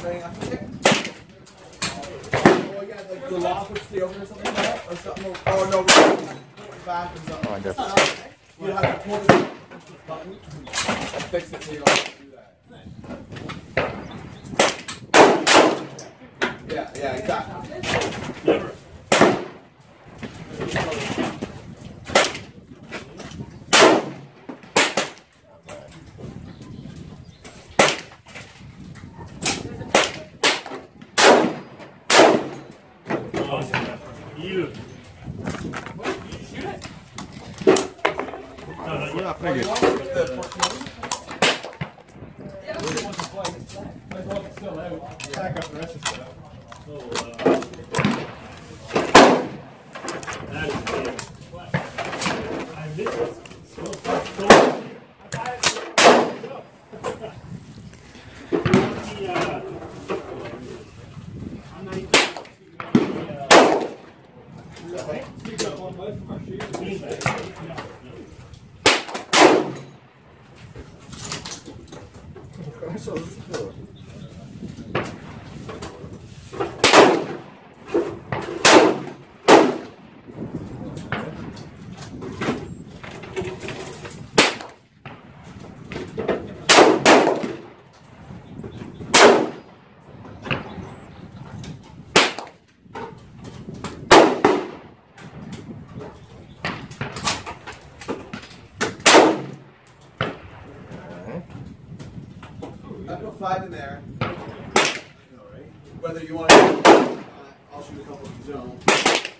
training after kick? Or yeah, like the lock would stay open or something like that? Or something? Oh no, back or something. Oh, I guess. You have to pull the button and fix it so you don't have to do that. Yeah, exactly. Never. You. We're not playing Back up the rest of the stuff. That is big. I missed it. I put 5 in there. Whether you want to, I'll shoot a couple of zone.